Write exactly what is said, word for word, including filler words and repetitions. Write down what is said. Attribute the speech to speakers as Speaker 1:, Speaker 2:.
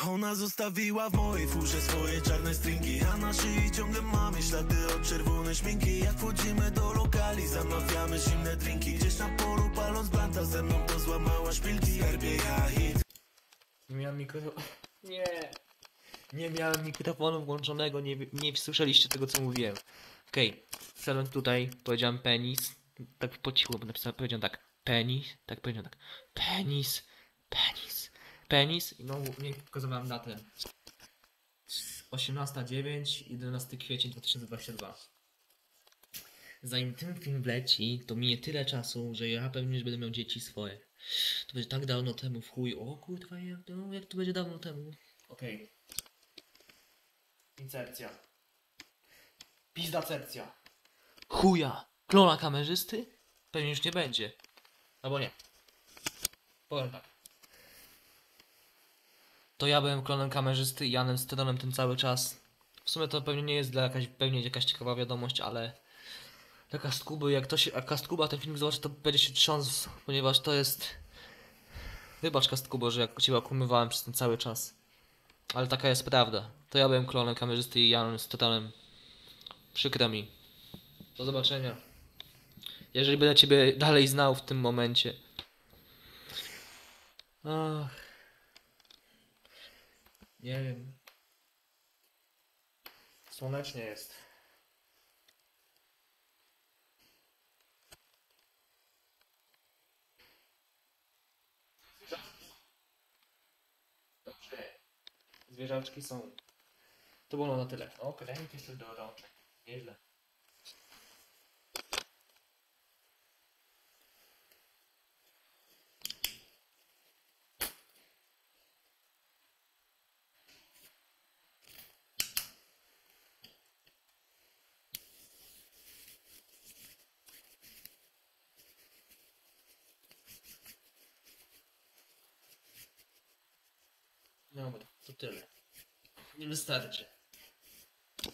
Speaker 1: Ona zostawiła w mojej furze swoje czarne stringi, a na szyi ciągle mamy ślady od czerwonej szminki. Jak wchodzimy do lokali, zamawiamy zimne drinki. Gdzieś na polu paląc blanta, ze mną to złamała szpilki. Skarbie ja hit.
Speaker 2: Nie miałem mikrofonu. Nie. Nie miałem mikrofonu włączonego, nie, nie słyszeliście tego, co mówiłem. Okej, okay. Wszedłem tutaj, powiedziałem penis. Tak po cichu, bo napisałem, powiedziałem tak. Penis, tak powiedziałem tak. Penis, penis, penis. I no, nie pokazywałem datę. osiemnasta dziewięć, jedenasty kwiecień dwa tysiące dwudziestego drugiego. Zanim ten film wleci, to minie tyle czasu, że ja pewnie już będę miał dzieci swoje. To będzie tak dawno temu, w chuj. O kurwa, jak, no, jak to będzie dawno temu. Okej. Okay. Insercja. Pizdacercja. Chuja. Klona kamerzysty? Pewnie już nie będzie. Albo nie. Powiem tak. To ja byłem klonem kamerzysty i Janem Stedonem ten cały czas. W sumie to pewnie nie jest dla jakaś, pewnie jakaś ciekawa wiadomość, ale dla Kastkuby, jak to się, jak Kastkuba ten film zobaczy, to będzie się trząsł, ponieważ to jest... Wybacz Kastkubo, że jak cię okłamywałem przez ten cały czas. Ale taka jest prawda. To ja byłem klonem kamerzysty i Janem Stedonem. Przykro mi. Do zobaczenia. Jeżeli będę ciebie dalej znał w tym momencie. Ach. Nie wiem. Słonecznie jest. Dobrze. Zwierzaczki są. To było na tyle. O, kremik jeszcze do rączek. Nieźle. No, to tyle. Nie wystarczy.